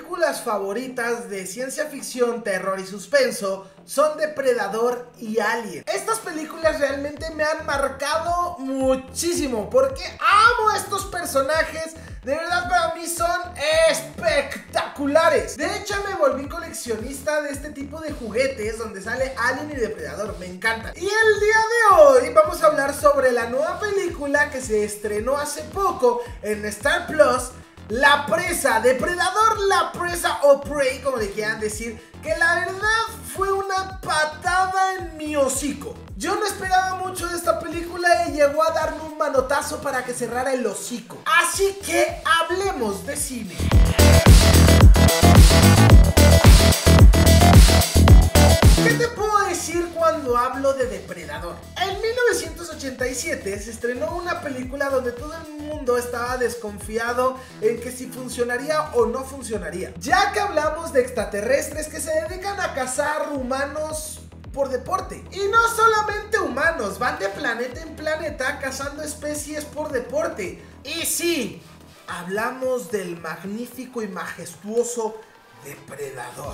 películas favoritas de ciencia ficción, terror y suspenso son Depredador y Alien. Estas películas realmente me han marcado muchísimo porque amo a estos personajes. De verdad, para mí son espectaculares. De hecho, me volví coleccionista de este tipo de juguetes donde sale Alien y Depredador. Me encantan. Y el día de hoy vamos a hablar sobre la nueva película que se estrenó hace poco en Star Plus, La Presa, Depredador, La Presa o Prey, como le quieran decir, que la verdad fue una patada en mi hocico. Yo no esperaba mucho de esta película y llegó a darme un manotazo para que cerrara el hocico. Así que hablemos de cine. ¿Qué te puedo decir cuando hablo de Depredador? En 1987 se estrenó una película donde todo el mundo estaba desconfiado en que si funcionaría o no funcionaría, ya que hablamos de extraterrestres que se dedican a cazar humanos por deporte. Y no solamente humanos, van de planeta en planeta cazando especies por deporte. Y sí, hablamos del magnífico y majestuoso Depredador.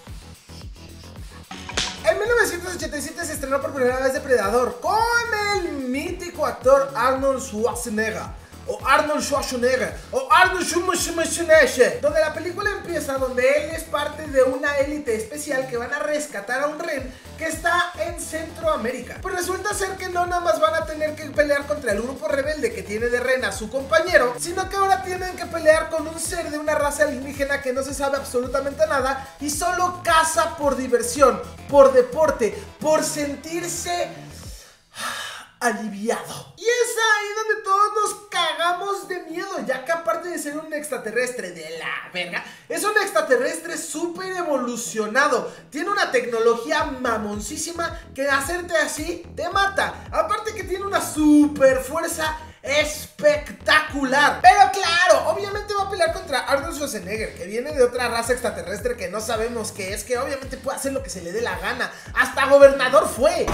En 1987 se estrenó por primera vez Depredador con el mítico actor Arnold Schwarzenegger, o Arnold Schwarzenegger, o Arnold Schwarzenegger, donde la película empieza donde él es parte de una élite especial que van a rescatar a un ren que está en Centroamérica. Pues resulta ser que no nada más van a tener que pelear contra el grupo rebelde que tiene de ren a su compañero, sino que ahora tienen que pelear con un ser de una raza alienígena que no se sabe absolutamente nada y solo caza por diversión, por deporte, por sentirse aliviado. Y es ahí donde todos nos cagamos de miedo, ya que aparte de ser un extraterrestre de la verga, es un extraterrestre súper evolucionado. Tiene una tecnología mamoncísima que hacerte así te mata. Aparte que tiene una super fuerza espectacular. Pero claro, obviamente va a pelear contra Arnold Schwarzenegger, que viene de otra raza extraterrestre que no sabemos qué es, que obviamente puede hacer lo que se le dé la gana. Hasta gobernador fue.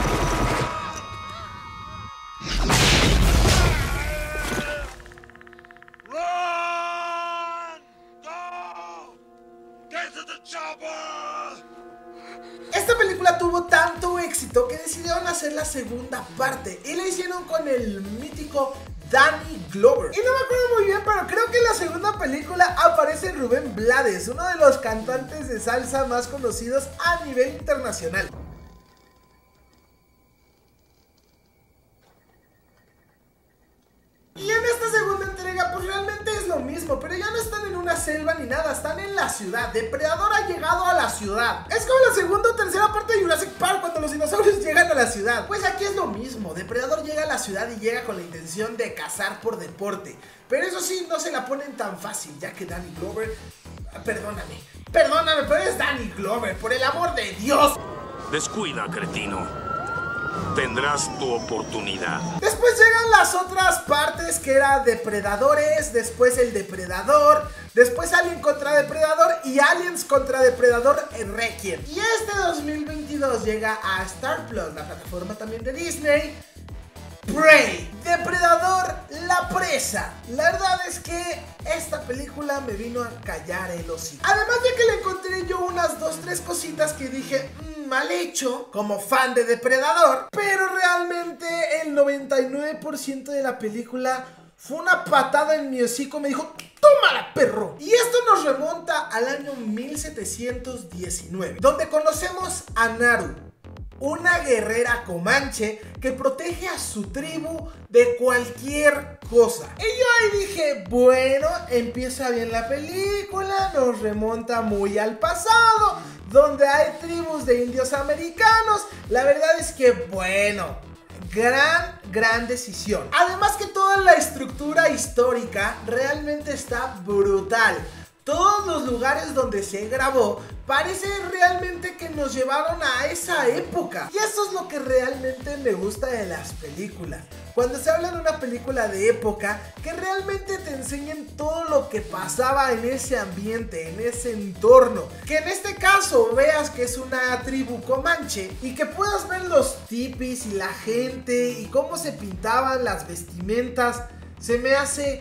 Esta película tuvo tanto éxito que decidieron hacer la segunda parte y la hicieron con el mítico Danny Glover. Y no me acuerdo muy bien, pero creo que en la segunda película aparece Rubén Blades, uno de los cantantes de salsa más conocidos a nivel internacional. Y en esta segunda entrega pues realmente es lo mismo, pero ya no están en una selva ni nada, están en la ciudad. Depredador ha llegado a la ciudad. Es como la segunda o tercera parte de Jurassic Park cuando los dinosaurios llegan a la ciudad. Pues aquí es lo mismo, Depredador llega a la ciudad y llega con la intención de cazar por deporte. Pero eso sí, no se la ponen tan fácil, ya que Danny Glover... Perdóname, pero es Danny Glover, por el amor de Dios. Descuida, cretino. Tendrás tu oportunidad. Después llegan las otras partes, que era Depredadores, después el Depredador, después Alien contra Depredador y Aliens contra Depredador en Requiem. Y este 2022 llega a Star Plus, la plataforma también de Disney, Prey, Depredador, La Presa. La verdad es que esta película me vino a callar el hocico. Además de que le encontré yo unas 2-3 cositas que dije, mal hecho, como fan de Depredador. Pero realmente el 99% de la película fue una patada en mi hocico. Me dijo, tómala, perro. Y esto nos remonta al año 1719, donde conocemos a Naru, una guerrera comanche que protege a su tribu de cualquier cosa. Y yo ahí dije, bueno, empieza bien la película, nos remonta muy al pasado, donde hay tribus de indios americanos. La verdad es que, bueno, gran decisión. Además que toda la estructura histórica realmente está brutal. Todos los lugares donde se grabó parece realmente que nos llevaron a esa época. Y eso es lo que realmente me gusta de las películas. Cuando se habla de una película de época, que realmente te enseñen todo lo que pasaba en ese ambiente, en ese entorno. Que en este caso veas que es una tribu comanche y que puedas ver los tipis y la gente y cómo se pintaban las vestimentas. Se me hace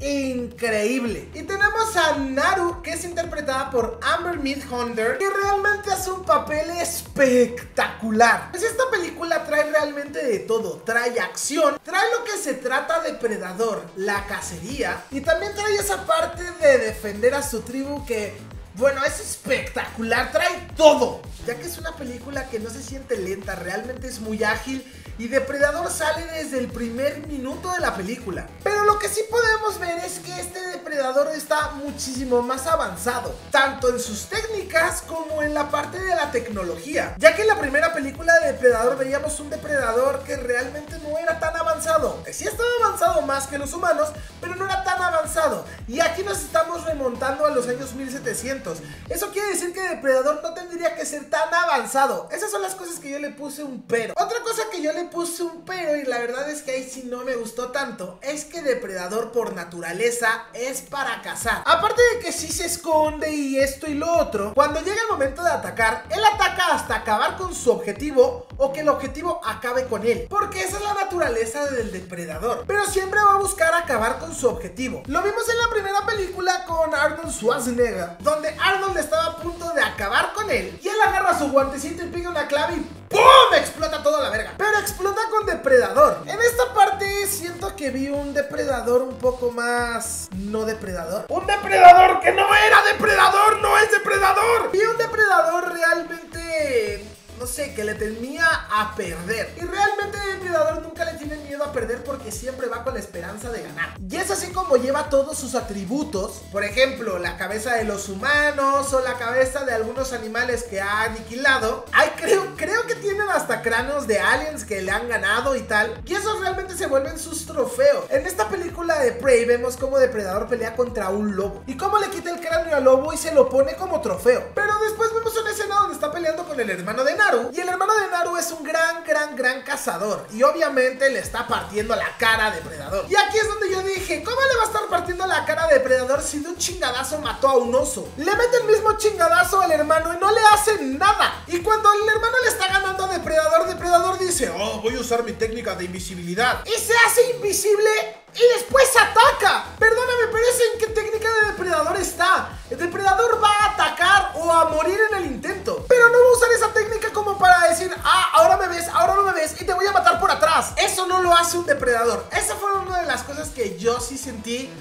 increíble. Y tenemos a Naru, que es interpretada por Amber Midthunder, que realmente hace un papel espectacular. Pues esta película trae realmente de todo. Trae acción, trae lo que se trata de Predador, la cacería, y también trae esa parte de defender a su tribu que, bueno, es espectacular, trae todo. Ya que es una película que no se siente lenta, realmente es muy ágil. Y Depredador sale desde el primer minuto de la película. Pero lo que sí podemos ver es que este Depredador está muchísimo más avanzado, tanto en sus técnicas como en la parte de la tecnología. Ya que en la primera película de Depredador veíamos un Depredador que realmente no era tan avanzado. Sí estaba avanzado más que los humanos, pero no era tan avanzado. Y aquí nos estamos remontando a los años 1700. Eso quiere decir que Depredador no tendría que ser tan avanzado. Esas son las cosas que yo le puse un pero. Otra cosa que yo le puse un pero, y la verdad es que ahí sí no me gustó tanto, es que Depredador por naturaleza es para cazar. Aparte de que sí se esconde y esto y lo otro, cuando llega el momento de atacar, él ataca hasta acabar con su objetivo o que el objetivo acabe con él, porque esa es la naturaleza del Depredador, pero siempre va a buscar acabar con su objetivo. Lo vimos en la primera película con Arnold Schwarzenegger, donde Arnold estaba a punto de acabar con él y él agarra su guantecito y pega una clave y ¡pum! Explota toda la verga. Pero explota con Depredador. En esta parte siento que vi un Depredador un poco más... no depredador. Un Depredador que no era Depredador, no es Depredador. Vi un Depredador realmente... no sé, que le temía a perder. Y realmente Depredador nunca le tiene miedo a perder porque siempre va con la esperanza de ganar. Y es así como lleva todos sus atributos. Por ejemplo, la cabeza de los humanos o la cabeza de algunos animales que ha aniquilado. Ay, creo que tienen hasta cráneos de aliens que le han ganado y tal. Y esos realmente se vuelven sus trofeos. En esta película de Prey vemos cómo Depredador pelea contra un lobo y cómo le quita el cráneo al lobo y se lo pone como trofeo. Pero después vemos una escena donde está peleando con el hermano de Naru. Y el hermano de Naru es un gran cazador. Y obviamente le está partiendo la cara a Depredador. Y aquí es donde yo dije, ¿cómo le va a estar partiendo la cara a Depredador si de un chingadazo mató a un oso? Le mete el mismo chingadazo al hermano y no le hace nada. Y cuando el hermano le está ganando a Depredador, Depredador dice, oh, voy a usar mi técnica de invisibilidad. Y se hace invisible y después ataca. Perdóname, pero ¿eso en qué técnica de Depredador está? El Depredador va a atacar o a morir en el intento, pero no va a usar esa técnica como para decir, ah, ahora me ves, ahora no me ves y te voy a matar por atrás. Eso no lo hace un Depredador. Esa fue una de las cosas que yo sí sentí.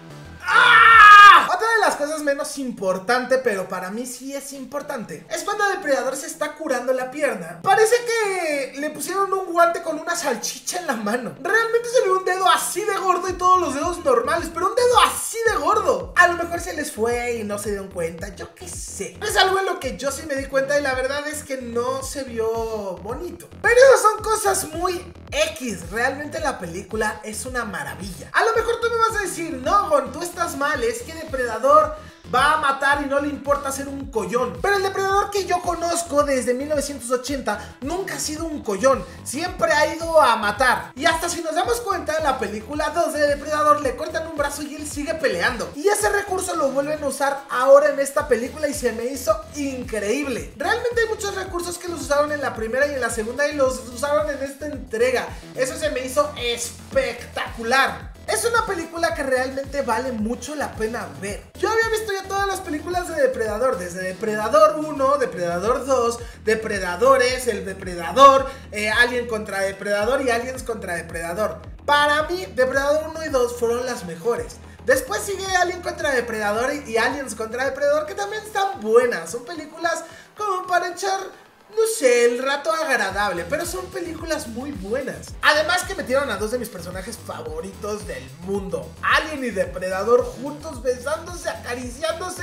¡Ah! Otra de las cosas menos importante, pero para mí sí es importante, es cuando el Depredador se está curando la pierna. Parece que le pusieron un guante con una salchicha en la mano. Realmente se le ve un dedo así de gordo y todos los dedos normales, pero un dedo así de gordo. A lo mejor se les fue y no se dieron cuenta, yo qué sé. Es algo en lo que yo sí me di cuenta y la verdad es que no se vio bonito. Pero esas son cosas muy X. Realmente la película es una maravilla. A lo mejor tú me vas a decir, no, Gon, tú estás mal, es que Depredador va a matar y no le importa ser un collón. Pero el Depredador que yo conozco desde 1980 nunca ha sido un collón, siempre ha ido a matar. Y hasta si nos damos cuenta, en la película 2 de Depredador le cortan un brazo y él sigue peleando. Y ese recurso lo vuelven a usar ahora en esta película y se me hizo increíble. Realmente hay muchos recursos que los usaron en la primera y en la segunda y los usaron en esta entrega. Eso se me hizo espectacular. Es una película que realmente vale mucho la pena ver. Yo había visto ya todas las películas de Depredador, desde Depredador 1, Depredador 2, Depredadores, El Depredador, Alien contra Depredador y Aliens contra Depredador. Para mí, Depredador 1 y 2 fueron las mejores. Después sigue Alien contra Depredador y Aliens contra Depredador, que también están buenas. Son películas como para echar, no sé, el rato agradable, pero son películas muy buenas. Además que metieron a dos de mis personajes favoritos del mundo, Alien y Depredador, juntos besándose, acariciándose.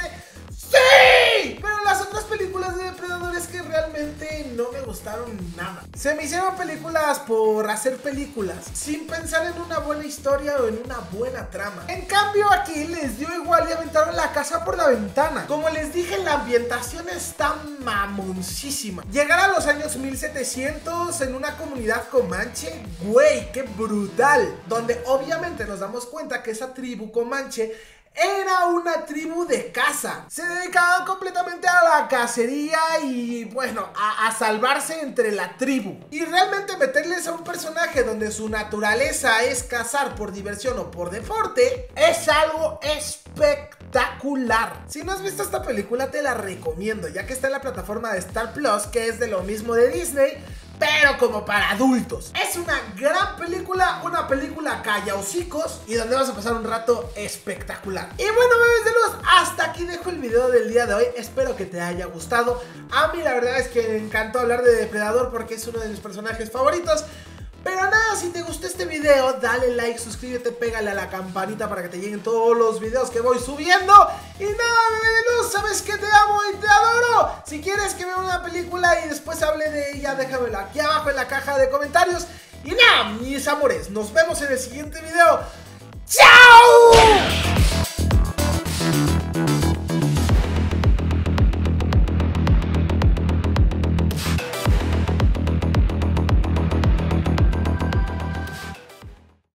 ¡Sí! Pero las otras películas de Depredador es que realmente no me gustaron nada. Se me hicieron películas por hacer películas, sin pensar en una buena historia o en una buena trama. En cambio aquí les dio igual y aventaron la casa por la ventana. Como les dije, la ambientación está mamoncísima. Llegar a los años 1700 en una comunidad comanche, güey, qué brutal. Donde obviamente nos damos cuenta que esa tribu comanche era una tribu de caza. Se dedicaban completamente a la cacería y bueno, a salvarse entre la tribu. Y realmente meterles a un personaje donde su naturaleza es cazar por diversión o por deporte es algo espectacular. Si no has visto esta película te la recomiendo, ya que está en la plataforma de Star Plus, que es de lo mismo de Disney, pero como para adultos. Es una gran película, una película callahocicos y donde vas a pasar un rato espectacular. Y bueno, bebés de luz, hasta aquí dejo el video del día de hoy. Espero que te haya gustado. A mí la verdad es que me encantó hablar de Depredador porque es uno de mis personajes favoritos. Pero nada, si te gustó este video, dale like, suscríbete, pégale a la campanita para que te lleguen todos los videos que voy subiendo. Y nada, bebé de luz, sabes que te amo y te adoro. Si quieres que vea una película y después hable de ella, déjamelo aquí abajo en la caja de comentarios. Y nada, mis amores, nos vemos en el siguiente video. ¡Chao!